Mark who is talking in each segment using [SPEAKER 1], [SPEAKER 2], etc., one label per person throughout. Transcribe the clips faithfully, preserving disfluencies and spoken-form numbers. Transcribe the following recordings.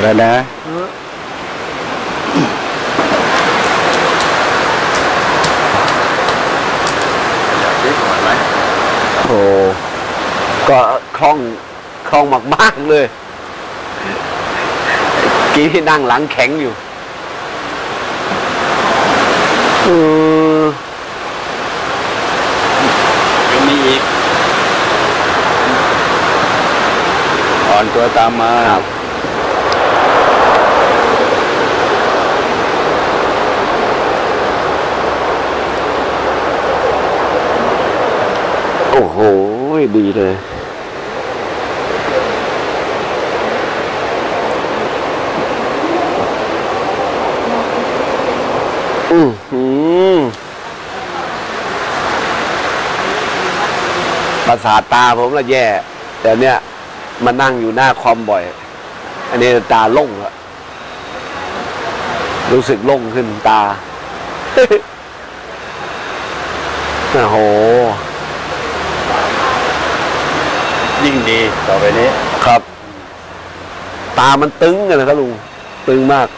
[SPEAKER 1] แล้วนะอยากเล่นก่อนไหมโอ้ก็คล่องคล่องมากๆเลยกี้ที่นั่งหลังแข็งอยู่เออยังมีอีกอ่อนตัวตามมาโอ้โหดีเลยอือหือประสาทตาผมละแย่แต่เนี้ยมานั่งอยู่หน้าคอมบ่อยอันนี้ตาโล่งแล้วรู้สึกโล่งขึ้นตาโอ้โหยิ่งดีต่อไปนี้ครับตามันตึงกันนะครับลุงตึงมาก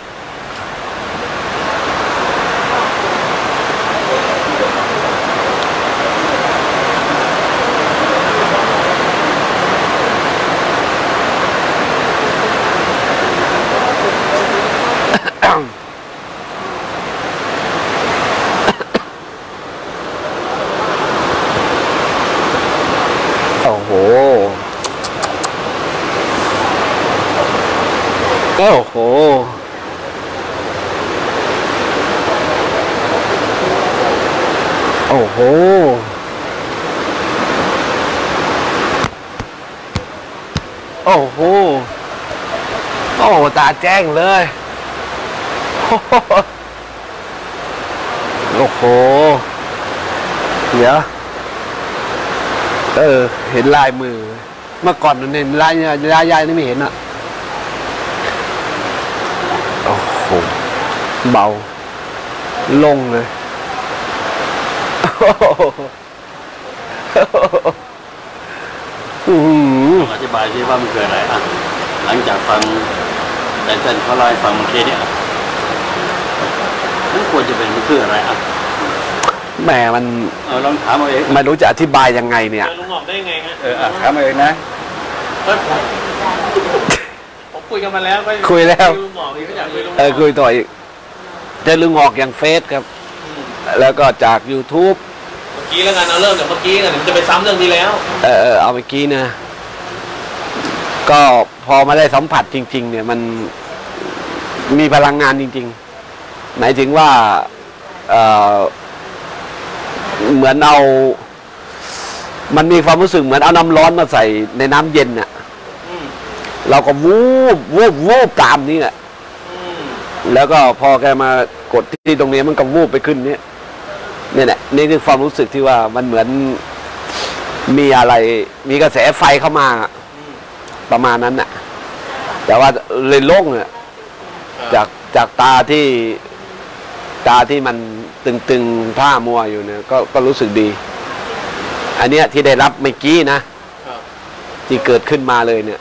[SPEAKER 1] โอ้โหโอ้โหโอ้โหโอ้โหโอ้ตาแจ้งเลยโอ้โหเดี๋ยวเออเห็นลายมือเมื่อก่อนเนี่ยลายลายยายนี่ไม่เห็นอ่ะโอ้โหเบาลงเลยอธิบายสิว่ามันเกิดอะไรอ่ะหลังจากฟังแต่เส้นเขาไล่ฟังเมื่อกี้เนี่ยมันควรจะเป็นมันคืออะไรอ่ะแหมมันเออลองถามเอาเองไม่รู้จะอธิบายยังไงเนี่ย
[SPEAKER 2] ลุงออกได้ไงฮะ
[SPEAKER 1] เออถามเอาเองนะ
[SPEAKER 2] ผมคุยกันมาแล้ว
[SPEAKER 1] คุยแล้ว
[SPEAKER 2] ลุงออกอีกก็อยากคุยลุง
[SPEAKER 1] เออคุยต่ออีกจะลุงออกอย่างเฟซครับแล้วก็จาก ยูทูบ
[SPEAKER 2] เมื่อกี้แล้วกันเอาเริ่มจากเมื่อกี้กันจะไปซ้ำเรื่องที่แล้ว
[SPEAKER 1] เออเออเอาเมื่อกี้นะก็พอมาได้สัมผัสจริงๆเนี่ยมันมีพลังงานจริงๆหมายถึงว่าเออเหมือนเอามันมีความรู้สึกเหมือนเอาน้ำร้อนมาใส่ในน้ำเย็นเนี่ยเราก็วูบวูบวูบตามนี้แหละแล้วก็พอแกมากดที่ตรงนี้มันก็วูบไปขึ้นเนี่ยเนี่ยแหละนี่คือความรู้สึกที่ว่ามันเหมือนมีอะไรมีกระแสไฟเข้ามาประมาณนั้นน่ะแต่ว่าเลยโล่งเนี่ยจากจากตาที่ตาที่มันตึงๆผ้ามัวอยู่เนี่ยก็ก็รู้สึกดีอันเนี้ยที่ได้รับเมื่อกี้นะที่เกิดขึ้นมาเลยเนี่ย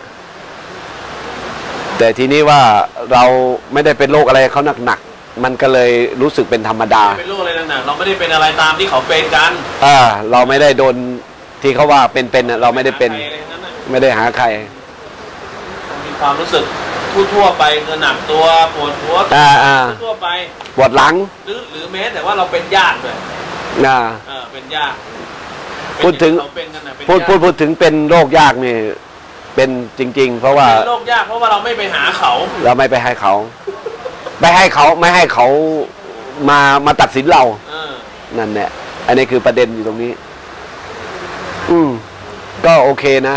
[SPEAKER 1] แต่ทีนี้ว่าเราไม่ได้เป็นโรคอะไรเขาหนักๆมันก็เลยรู้สึกเป็นธรรมดา
[SPEAKER 2] เป็นโรคอะไรหนักๆเราไม่ได้เป็นอะไรตามที่เขาเป็นกัน
[SPEAKER 1] อ่าเราไม่ได้โดนที่เขาว่าเป็นๆเราไม่ได้เป็นไม่ได้หาใคร
[SPEAKER 2] มีความรู้สึกทั่วๆไปเงินหนักตัวปวดหัวทั่วไป
[SPEAKER 1] ปวดหลัง
[SPEAKER 2] หรือหรือแม้แต่ว่าเราเป็นญาติเลย
[SPEAKER 1] นะ
[SPEAKER 2] เออเป็นญาติ
[SPEAKER 1] พูดถึงพูดพูดพูดถึงเป็นโรคยากนี่เป็นจริงๆเพราะว่า
[SPEAKER 2] โรคยากเพราะว่าเราไม่ไปหาเขา
[SPEAKER 1] เราไม่ไปให้เขาไม่ให้เขาไม่ให้เขามามาตัดสินเรานั่นแหละอันนี้คือประเด็นอยู่ตรงนี้อืมก็โอเคนะ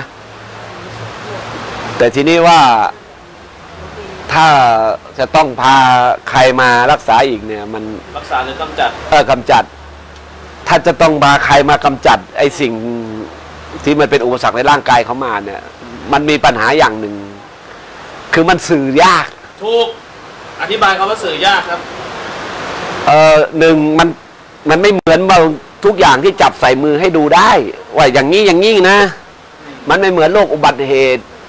[SPEAKER 1] แต่ทีนี้ว่าถ้าจะต้องพาใครมารักษาอีกเนี่ยมัน
[SPEAKER 2] รักษาหรือกำจัด
[SPEAKER 1] เออกำจัดถ้าจะต้องพาใครมากำจัดไอ้สิ่งที่มันเป็นอุปสรรคในร่างกายเขามาเนี่ยมันมีปัญหาอย่างหนึ่งคือมันสื่อยาก
[SPEAKER 2] ถูกอธิบายคำว่าสื่อยากครับ
[SPEAKER 1] เออหนึ่งมันมันไม่เหมือนบางทุกอย่างที่จับใส่มือให้ดูได้ว่าอย่างนี้อย่างนี้นะมันไม่เหมือนโรคอุบัติเหตุ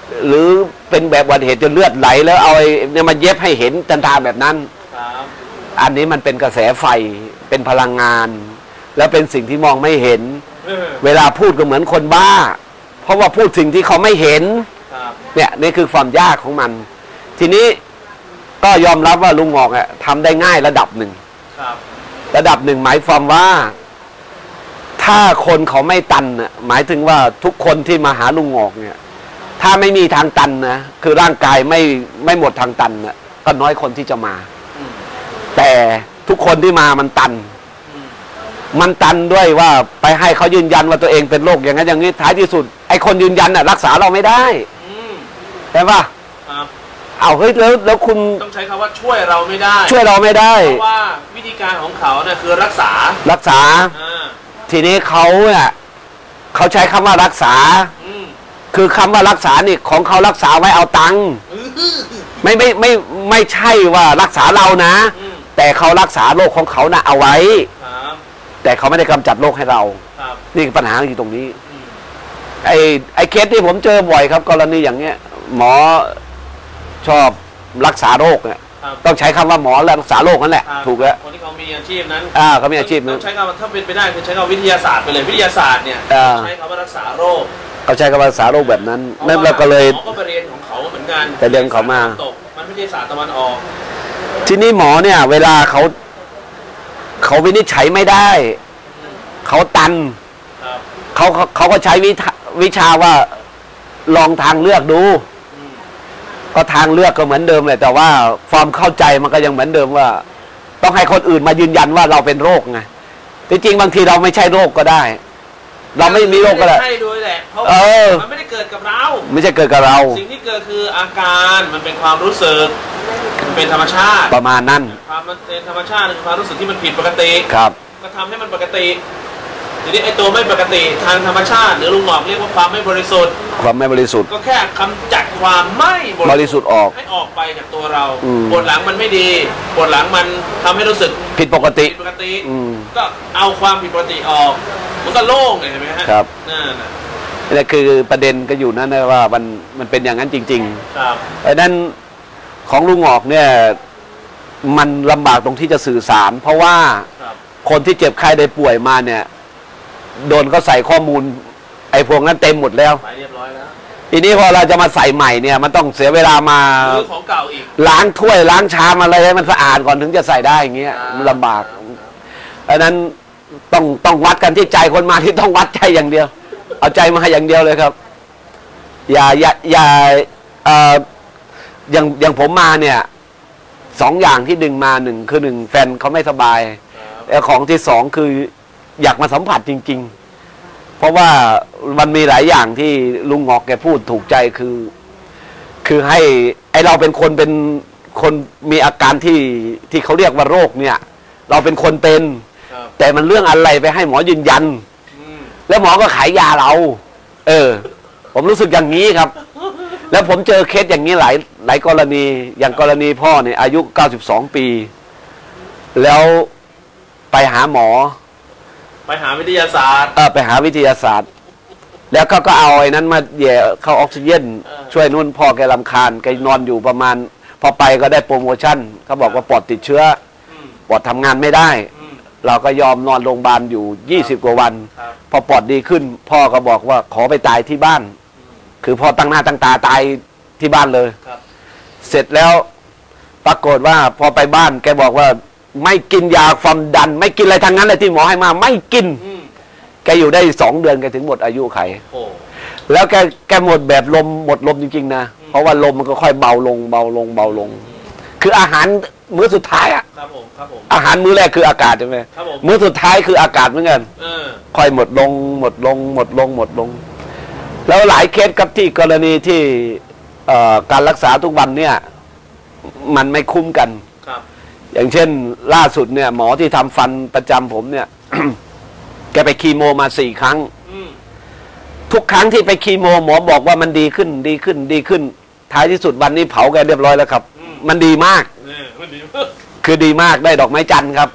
[SPEAKER 1] หรือเป็นแบบอุบัติเหตุจนเลือดไหลแล้วเอาไอ้เนี่ยมาเย็บให้เห็นทันทาแบบนั้นอันนี้มันเป็นกระแสไฟเป็นพลังงาน แล้วเป็นสิ่งที่มองไม่เห็นเวลาพูดก็เหมือนคนบ้าเพราะว่าพูดสิ่งที่เขาไม่เห็นเนี่ยนี่คือความยากของมันทีนี้ก็ยอมรับว่าลุงงอกอะทำได้ง่ายระดับหนึ่งระดับหนึ่งหมายความว่าถ้าคนเขาไม่ตันอะหมายถึงว่าทุกคนที่มาหาลุงงอกเนี่ยถ้าไม่มีทางตันนะคือร่างกายไม่ไม่หมดทางตันนะก็น้อยคนที่จะมาแต่ทุกคนที่มามันตันมันตันด้วยว่าไปให้เขายืนยันว่าตัวเองเป็นโรคอย่างนั้นอย่างนี้ท้ายที่สุดไอ้คนยืนยันน่ะรักษาเราไม่ได้ใช่ปะเอาเฮ้ยแล้วแล้วคุณ
[SPEAKER 2] ต้องใช้คำว่าช่วยเราไม่ได้
[SPEAKER 1] ช่วยเราไม่ได้
[SPEAKER 2] เพราะว่าวิธีการของเขาเนี่ยคือรักษา
[SPEAKER 1] รักษาทีนี้เขาเนี่ยเขาใช้คำว่ารักษาคือคำว่ารักษานี่ของเขารักษาไว้เอาตังค์ไม่ไม่ไม่ไม่ใช่ว่ารักษาเรานะแต่เขารักษาโรคของเขาน่ะเอาไว้แต่เขาไม่ได้กำจัดโรคให้เรานี่ปัญหาอยู่ตรงนี้ไอ้ไอ้เคสที่ผมเจอบ่อยครับกรณีอย่างเงี้ยหมอชอบรักษาโรคเนี่ยต้องใช้คำว่าหมอรักษาโรคนั่นแหละถูกแล้ว
[SPEAKER 2] คนที่เขามีอาชีพนั้น
[SPEAKER 1] อ่าเขามีอาชีพนั้น
[SPEAKER 2] ใช้คำถ้าเป็นไปได้คือใช้คำวิทยาศาสตร์ไปเลยวิทยาศาสตร์เนี่ยใช้คำว่ารักษาโรค
[SPEAKER 1] เขาใช้คำว่ารักษาโรคแบบนั้นนั่นเราก็เลย
[SPEAKER 2] หมอก็ไปเรียนของเขาเหมือนกัน
[SPEAKER 1] แต่เรียนเขามา
[SPEAKER 2] มันไม่ใช่ศาสตร์ตะวันออก
[SPEAKER 1] ทีนี้หมอเนี่ยเวลาเขาเขาวินิจฉัยไม่ได้เขาตันเขาเขาก็ใช้วิวิชาว่าลองทางเลือกดูก็ทางเลือกก็เหมือนเดิมเลยแต่ว่าความเข้าใจมันก็ยังเหมือนเดิมว่าต้องให้คนอื่นมายืนยันว่าเราเป็นโรคไงจริงๆบางทีเราไม่ใช่โรคก็ได้เราไม่มีโรคก็ได้
[SPEAKER 2] ใช่ด้วยแหละเพราะมันไม่ได้เกิดกับเรา
[SPEAKER 1] ไม่ใช่เกิดกับเรา
[SPEAKER 2] สิ่งที่เกิดคืออาการมันเป็นความรู้สึกมันเป็นธรรมชาติ
[SPEAKER 1] ประมาณนั้น
[SPEAKER 2] ความมันเป็นธรรมชาติคือความรู้สึกที่มันผิดปกติ
[SPEAKER 1] ครับ
[SPEAKER 2] ก็ทำให้มันปกติทีนี้ไอ้ตัวไม่ปกติทางธรรมชาติหรือลุงหมอกเรียกว่าความไม่บริสุทธิ์
[SPEAKER 1] ความไม่บริสุทธิ์
[SPEAKER 2] ก็แค่กำจัดความไม่
[SPEAKER 1] บริสุทธิ์ออก
[SPEAKER 2] ให้ออกไปจากตัวเราปวดหลังมันไม่ดีปวดหลังมันทำให้รู้สึก
[SPEAKER 1] ผิดปกติ
[SPEAKER 2] ผิดปกติก็เอาความผิดปกติออกมันก็โล่งเห็นไหมฮะ
[SPEAKER 1] ครับนั่นนี่คือประเด็นก็อยู่นั่นนะว่ามันมันเป็นอย่างนั้นจริงๆครับเพราะนั้นของลุงหงอกเนี่ยมันลำบากตรงที่จะสื่อสารเพราะว่าคนที่เจ็บไข้ได้ป่วยมาเนี่ยโดนก็ใส่ข้อมูลไอ้พวกนั้นเต็มหมดแล้ว
[SPEAKER 2] เรียบร้อยแล้ว
[SPEAKER 1] ทีนี้พอเราจะมาใส่ใหม่เนี่ยมันต้องเสียเวลามา
[SPEAKER 2] ของเก่าอีก
[SPEAKER 1] ล้างถ้วยล้างชามอะไรให้มันสะอาดก่อนถึงจะใส่ได้อย่างเงี้ยมันลำบากเพราะนั้นต้องต้องวัดกันที่ใจคนมาที่ต้องวัดใจอย่างเดียวเอาใจมาอย่างเดียวเลยครับอย่าอย่าอย่าเอ่ออย่างอย่างผมมาเนี่ยสองอย่างที่ดึงมาหนึ่งคือหนึ่งแฟนเขาไม่สบายแล้วของที่สองคืออยากมาสัมผัสจริงๆเพราะว่ามันมีหลายอย่างที่ลุงงอกแกพูดถูกใจคือคือให้ไอเราเป็นคนเป็นคนมีอาการที่ที่เขาเรียกว่าโรคเนี่ยเราเป็นคนเป็นแต่มันเรื่องอะไรไปให้หมอยืนยันแล้วหมอก็ขายยาเราเออผมรู้สึกอย่างนี้ครับแล้วผมเจอเคสอย่างนี้หลายหลายกรณีอย่างกรณีพ่อเนี่ยอายุเก้าสิบสองปีแล้วไปหาหมอ
[SPEAKER 2] ไปหาวิทยาศาสตร์
[SPEAKER 1] เออไปหาวิทยาศาสตร์แล้วเขาก็เอาไอ้นั้นมาแย่เข้าออกซิเจนช่วยนุ่นพ่อแกรำคาญแกนอนอยู่ประมาณพอไปก็ได้โปรโมชั่นเขาบอกว่าปอดติดเชื้อปอดทำงานไม่ได้เราก็ยอมนอนโรงพยาบาลอยู่ยี่สิบกว่าวันพอปอดดีขึ้นพ่อก็บอกว่าขอไปตายที่บ้านคือพ่อตั้งหน้าตั้งตาตายที่บ้านเลยเสร็จแล้วปรากฏว่าพอไปบ้านแกบอกว่าไม่กินยาความดันไม่กินอะไรทั้งนั้นเลยที่หมอให้มาไม่กินแกอยู่ได้สองเดือนแกถึงหมดอายุไขแล้วแกแกหมดแบบลมหมดลมจริงๆนะเพราะว่าลมมันก็ค่อยเบาลงเบาลงเบาลงคืออาหารมื้อสุดท้ายอ่ะอาหารมื้อแรกคืออากาศใช่ไหมมื้อสุดท้ายคืออากาศเหมือนกันค่อยหมดลงหมดลงหมดลงหมดลงแล้วหลายเคสครับที่กรณีที่การรักษาทุกวันเนี่ยมันไม่คุ้มกันอย่างเช่นล่าสุดเนี่ยหมอที่ทำฟันประจำผมเนี่ย แกไปคีโมมาสี่ครั้งทุกครั้งที่ไปคีโมหมอบอกว่ามันดีขึ้นดีขึ้นดีขึ้นท้ายที่สุดวันนี้เผาแกเรียบร้อยแล้วครับมันดีมากคือดีมากได้ดอกไม้จันทร์ครับ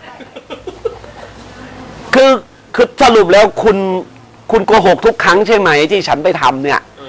[SPEAKER 1] คือคือสรุปแล้วคุณคุณโกหกทุกครั้งใช่ไหมที่ฉันไปทำเนี่ย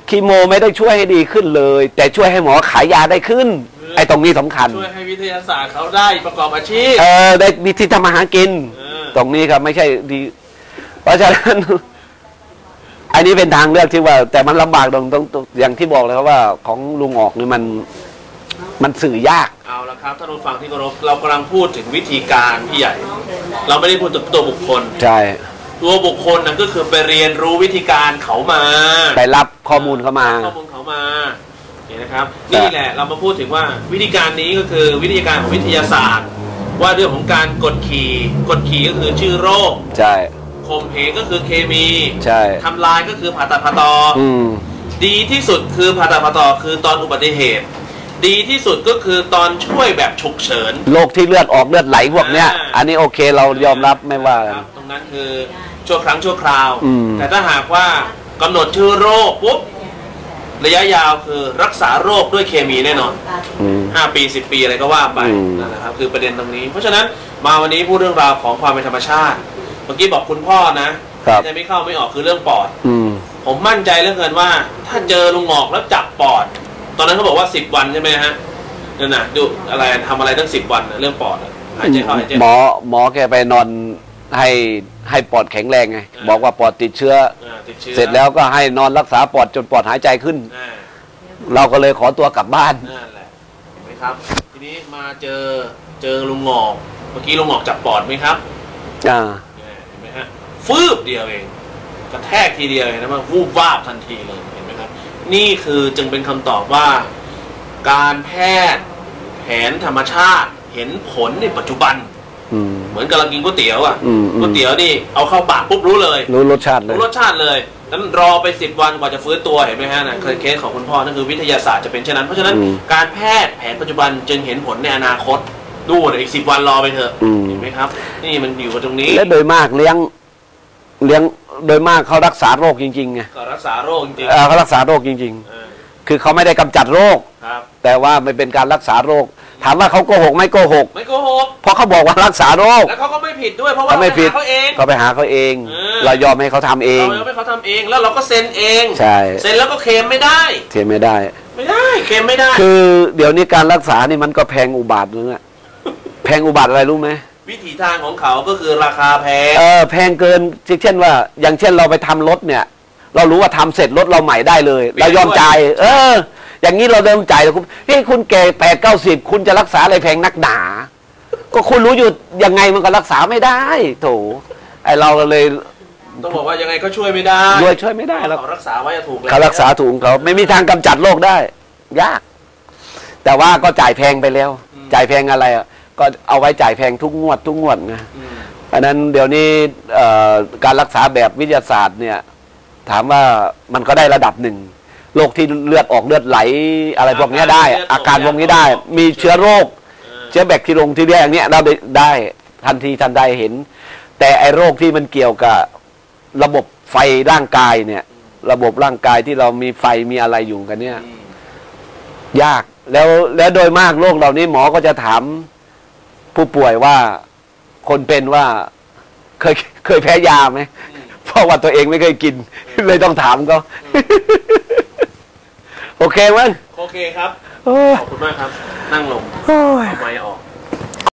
[SPEAKER 1] คีโมไม่ได้ช่วยให้ดีขึ้นเลย แต่ช่วยให้หมอขายยาได้ขึ้น ไอ้ตรงนี้สำคัญ
[SPEAKER 2] ช่วยให้วิทยาศาสตร์เขาได้ประกอบอาชีพ
[SPEAKER 1] เออได้มีที่ทำมาหากิน
[SPEAKER 2] เออ
[SPEAKER 1] ตรงนี้ครับไม่ใช่ดี เพราะฉะนั้น อันนี้เป็นทางเลือกที่ว่า แต่มันลำบากตรงตรงตรงอย่างที่บอกเลยครับว่าของลุงออกนี่มันมันสื่อยาก
[SPEAKER 2] เอาละครับท่านผู้ฟังที่เคารพเรากำลังพูดถึงวิธีการพี่ใหญ่ เราไม่ได้พูดถึงตัวบุคคล
[SPEAKER 1] ใช่
[SPEAKER 2] ตัวบุคคลนั่นก็คือไปเรียนรู้วิธีการเขามา
[SPEAKER 1] ไปรับข้อมูลเข้ามา
[SPEAKER 2] ข้อมูลเขามาเห็นนะครับนี่แหละเรามาพูดถึงว่าวิธีการนี้ก็คือวิธีการของวิทยาศาสตร์ ว่าเรื่องของการกดขี่กดขี่ก็คือชื่อโรค
[SPEAKER 1] ใช่
[SPEAKER 2] ข่มเหงก็คือเคมี
[SPEAKER 1] ใช่
[SPEAKER 2] ทำลายก็คือผ่าตัดผ่าตอ
[SPEAKER 1] อืม
[SPEAKER 2] ดีที่สุดคือผ่าตัดผ่าตอคือตอนอุบัติเหตุ ดีที่สุดก็คือตอนช่วยแบบฉุกเฉิน
[SPEAKER 1] โรคที่เลือดออกเลือดไหลพวกเนี้ย
[SPEAKER 2] อ่า
[SPEAKER 1] อันนี้โอเคเรายอมรับไม่ว่า
[SPEAKER 2] ครับตรงนั้นคือชั่วครั้งชั่วคราว
[SPEAKER 1] อืม
[SPEAKER 2] แต่ถ้าหากว่ากำหนดชื่อโรคปุ๊บระยะยาวคือรักษาโรคด้วยเคมีแน่นอน
[SPEAKER 1] อืม
[SPEAKER 2] ห้าปีสิบปีอะไรก็ว่าไป
[SPEAKER 1] อืม
[SPEAKER 2] นั่นนะครับคือประเด็นตรงนี้ เพราะฉะนั้นมาวันนี้พูดเรื่องราวของความเป็นธรรมชาติ เมื่อกี้บอกคุณพ่อนะครับ จะไม่เข้าไม่ออกคือเรื่องปอด
[SPEAKER 1] อืม
[SPEAKER 2] ผมมั่นใจเหลือเกินว่า ถ้าเจอลุงหงอกแล้วจับปอด ตอนนั้นเขาบอกว่าสิบวันใช่ไหมฮะนั่นน่ะดูอะไรทำอะไรตั้งสิบวันน่ะเรื่องปอดน่ะหายใจเข้าหายใจออก
[SPEAKER 1] หมอหมอแกไปนอนให้ให้ปอดแข็งแรงไง
[SPEAKER 2] อ่า
[SPEAKER 1] บอกว่าปอดติดเชื้อ
[SPEAKER 2] อ่าติดเชื้อ
[SPEAKER 1] เสร็จแล้วก็ให้นอนรักษาปอดจนปอดหายใจขึ้น
[SPEAKER 2] อ่า
[SPEAKER 1] เราก็เลยขอตัวกลับบ้าน
[SPEAKER 2] นั่นแหละเห็นไหมครับ ทีนี้มาเจอเจอลุงหงอกเมื่อกี้ลุงหงอกจับปอดไหมครับ
[SPEAKER 1] อ่า
[SPEAKER 2] เนี่ยเห็นไหมฮะฟืบเดียวเองกระแทกทีเดียวเห็นไหมว่าวูบวาบทันทีเลยเห็นไหมครับ นี่คือจึงเป็นคำตอบว่า การแพทย์แผนธรรมชาติเห็นผลในปัจจุบัน
[SPEAKER 1] อืม
[SPEAKER 2] เหมือนกับเรากินก๋วยเตี๋ยวอ่ะ
[SPEAKER 1] อืมอืม
[SPEAKER 2] ก๋วยเตี๋ยวนี่เอาเข้าปากปุ๊บรู้เลย
[SPEAKER 1] รู้รสชาติเลย
[SPEAKER 2] รู้รสชาติเลยนั้นรอไปสิบวันกว่าจะฟื้นตัวเห็นไหมฮะนะเคสของคุณพ่อนั่นคือวิทยาศาสตร์จะเป็นเช่นนั้น เพราะฉะนั้น
[SPEAKER 1] อืม
[SPEAKER 2] การแพทย์แผนปัจจุบันจึงเห็นผลในอนาคตดูเดี๋ยวอีกสิบวันรอไปเถอะ
[SPEAKER 1] อืม
[SPEAKER 2] เห็นไหมครับ นี่มันอยู่กับตรงนี้
[SPEAKER 1] และโดยมากเลี้ยงเลี้ยงโดยมากเขารักษาโรคจริงๆไง
[SPEAKER 2] ก็รักษาโรคจริง
[SPEAKER 1] เออเขารักษาโรคจริง
[SPEAKER 2] ๆเออ
[SPEAKER 1] ๆ คือเขาไม่ได้กำจัดโรค
[SPEAKER 2] ครับ
[SPEAKER 1] แต่ว่ามันเป็นการรักษาโรค ถามว่าเขาโกหกไม่โกหก
[SPEAKER 2] ไม่โกหก
[SPEAKER 1] เพราะเขาบอกว่ารักษาโรค
[SPEAKER 2] แล้วเขาก็ไม่ผิดด้วยเพราะว่า
[SPEAKER 1] เขาไม่ผิด
[SPEAKER 2] เขาเอง
[SPEAKER 1] ก็ไปหาเขาเอง
[SPEAKER 2] เออ
[SPEAKER 1] เรายอมให้เขาทำเอง
[SPEAKER 2] เราไม่เขาทำเองแล้วเราก็เซ็นเอง
[SPEAKER 1] ใช่
[SPEAKER 2] เซ็นแล้วก็เคลมไม่ได้
[SPEAKER 1] เทียมไม่ได้
[SPEAKER 2] ไม่ได้เคลมไม่ได้
[SPEAKER 1] คือเดี๋ยวนี้การรักษานี่มันก็แพงอุบาทนึงอะแพงอุบาทอะไรรู้ไหม
[SPEAKER 2] วิถีทางของเขาก็คือราคาแพง
[SPEAKER 1] เออแพงเกินเช่นว่า อย่างเช่นเราไปทำรถเนี่ย เรารู้ว่าทำเสร็จรถเราใหม่ได้เลย
[SPEAKER 2] เปลี่ยน
[SPEAKER 1] เรายอม
[SPEAKER 2] ด้วย
[SPEAKER 1] จ่าย เออ อย่างนี้เราเดิมจ่ายแต่คุณเฮ้ยคุณแก่แปดเก้าสิบคุณจะรักษาอะไรแพงนักหนา ก็คุณรู้อยู่ยังไงมันก็รักษาไม่ได้โถไอเราก็เลย
[SPEAKER 2] ต้องบอกว่ายังไงก็ช่วยไม่ได้
[SPEAKER 1] ด้วยช่วยไม่ได้แล้ว
[SPEAKER 2] เขารักษาไว้จะถูกแล้ว
[SPEAKER 1] เขารักษาถูกของเขาไม่มีทางกำจัดโรคได้ ยาก แต่ว่าก็จ่ายแพงไปแล้ว จ่ายแพงอะไรอ่ะก็เอาไว้จ่ายแพงทุกงวดทุกงวดไง
[SPEAKER 2] อืม
[SPEAKER 1] อันนั้นเดี๋ยวนี้เอ่อการรักษาแบบวิทยาศาสตร์เนี่ย ถามว่ามันก็ได้ระดับหนึ่งโรคที่เลือดออกเลือดไหลอะไรพวกเนี้ยได้ อาการพวกนี้ได้ มีเชื้อโรค เชื้อแบคทีเรียที่เรียกอย่างเนี้ยเราได้ได้ทันทีทันใดเห็น แต่ไอ้โรคที่มันเกี่ยวกับระบบไฟร่างกายเนี่ย ระบบร่างกายที่เรามีไฟมีอะไรอยู่กันเนี่ย
[SPEAKER 2] อืม
[SPEAKER 1] ยากแล้วแล้วโดยมากโรคเหล่านี้หมอก็จะถามผู้ป่วยว่าคนเป็นว่าเคยเคยแพ้ยาไหมเพราะว่าตัวเองไม่เคยกิน เลยต้องถามเขา โอเคมั้ย
[SPEAKER 2] โอเคครับ
[SPEAKER 1] โอ้ย
[SPEAKER 2] ขอบคุณมากครับ นั่งลง
[SPEAKER 1] โอ้ย
[SPEAKER 2] เอาไม้ออก